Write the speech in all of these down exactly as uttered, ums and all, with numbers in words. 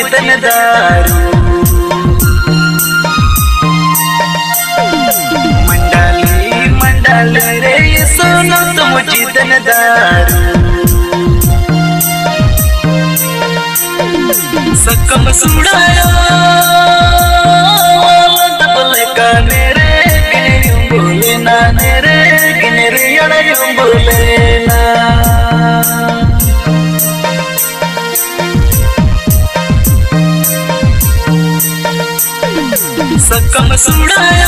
जितन दारू मंडाली मंडाल रे सोनो तुम जितन दारू सकम सुड़ाया बोले काने रे गिने बोले ना रे गिने रे अड़े बोले ना सकम सुड़ाया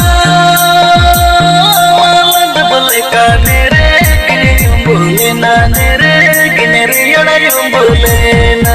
बोले काने रे गिने बोले ना रे गिने रे अड़े बोले ना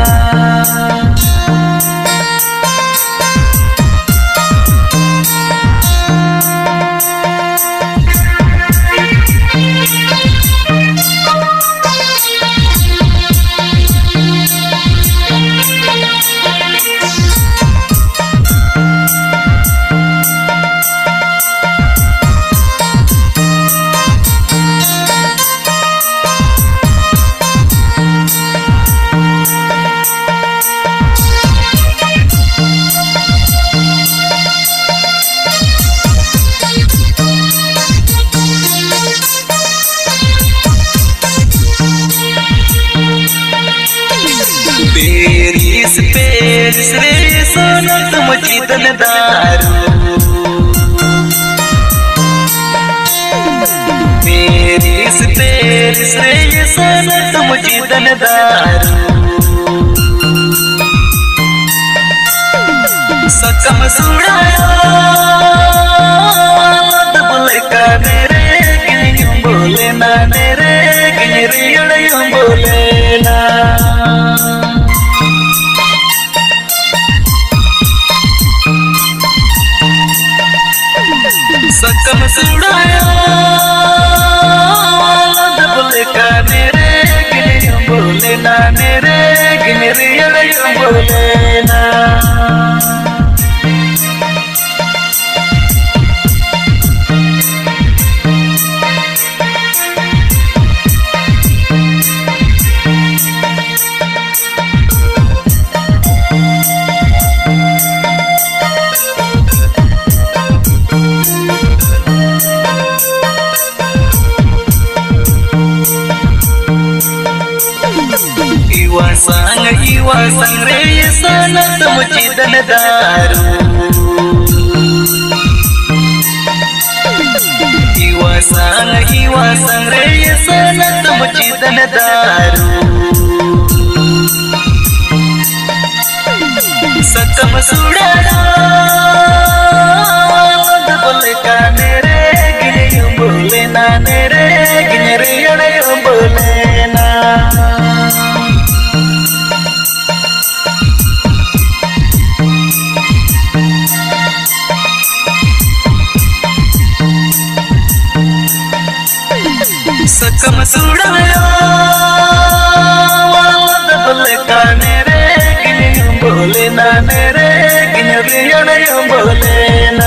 पेरिस पेरिस रे सोनो तुम जितन दारू पेरिस पेरिस रे सोनो तुम जितन दारू सकम सुड़ाया बोले काने रे गिने बोले ना रे गिने रे अड़े बोले ना सकम सुड़ाया बोले काने रे गिने बोले ना रे गिने रे अड़े बोले ना इवा संग इवा संग रे सोनो तुम जितन दारू इवा संग इवा संग रे सोनो तुम जितन दारू सकम सुड़ाया बोले काने रे गिने बोले ना रे गिने रे अड़े बोले ना सकम सुड़ाया बोले काने रे गिने बोले ना रे गिने रे अड़े बोले ना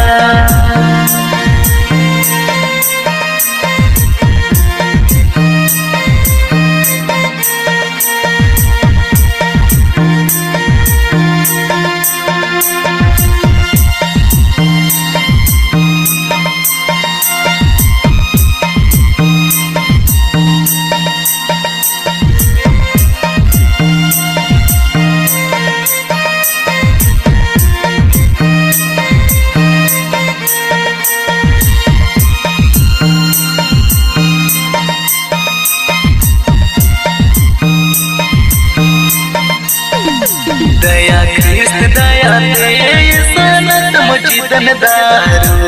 दया कृष्ण दया दे सोनो तुम जितन दारू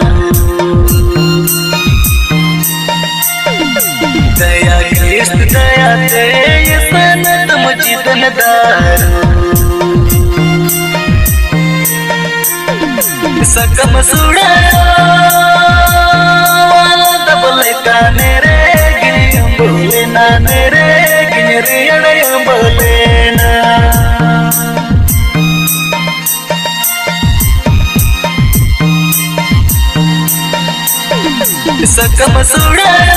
दया कृष्ण दया दे सोनो तुम जितन दारू सकम सुड़ाया बोले काने रे गिने बोले ना रे गिने रे अड़े बोले ना सकम सुड़ाया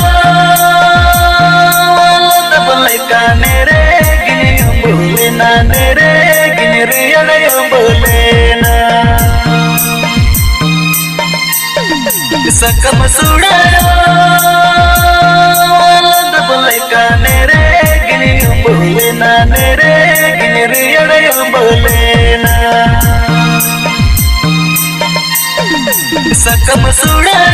बोले काने रे गिने बोले ना रे गिने निर्यलय बोलेना सकम सुड़ाया बोले का नेरे गिनी बोलेना नेरे निर्यलय बोलेना सकम सुड़ा